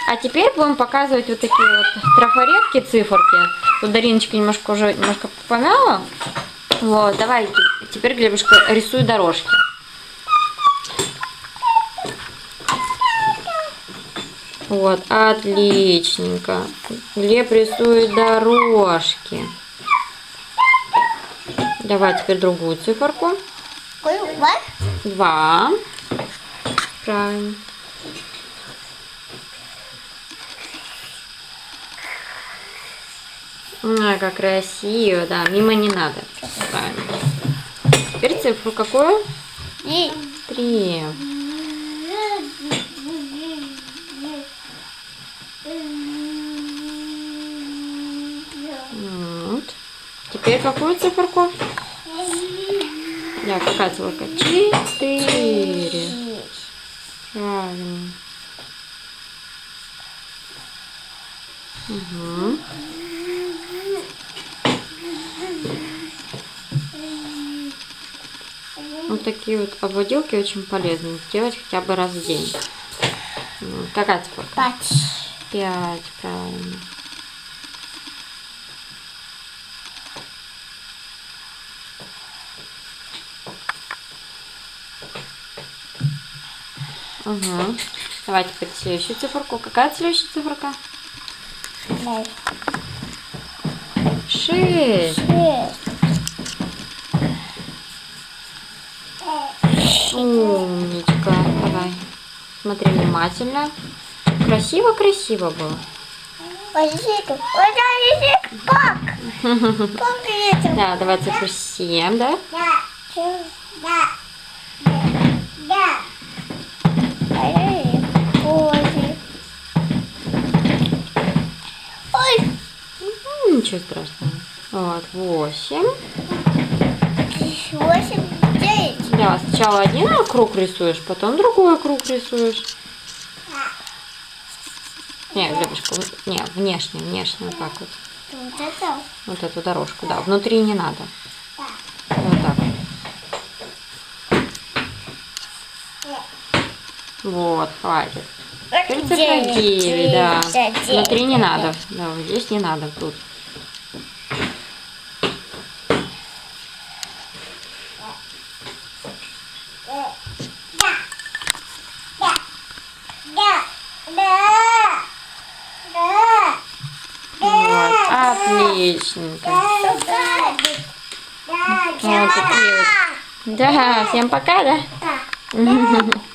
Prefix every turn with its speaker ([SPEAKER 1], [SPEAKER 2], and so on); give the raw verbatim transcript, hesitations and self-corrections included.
[SPEAKER 1] А теперь будем показывать вот такие вот трафаретки, циферки. Тут Дариночка немножко уже немножко помяла. Вот, давай теперь, Глебушка, рисуй дорожки. Вот, отличненько. Глеб рисует дорожки. Давай теперь другую циферку. Два. Правильно. А, как красиво, да, мимо не надо. Правильно. Теперь цифру какую?
[SPEAKER 2] Три.
[SPEAKER 1] Три. Вот. Теперь какую циферку? Да, какая циферка? Четыре. Правильно. Угу. Вот такие вот обводилки очень полезны делать хотя бы раз в день. Какая цифра?
[SPEAKER 2] Пять.
[SPEAKER 1] Пять, правильно. Угу. Давай теперь следующую циферку. Какая следующая циферка? Шесть. Умничка. Давай. Смотри внимательно. Красиво-красиво было. Да, давай цифру семь, да? Ну, ничего страшного. Вот, восемь.
[SPEAKER 2] Восемь, девять.
[SPEAKER 1] Да, сначала один круг рисуешь, потом другой круг рисуешь. Не, Глебушка, не, внешне, внешне, вот так вот.
[SPEAKER 2] Вот это?
[SPEAKER 1] Вот эту дорожку, да, внутри не надо. Вот так. Вот, хватит. Теперь цифра девять, да. Внутри не надо, да, вот здесь не надо, тут. Вот, отличненько. Вот такие вот. Да, всем пока, да?
[SPEAKER 2] Да.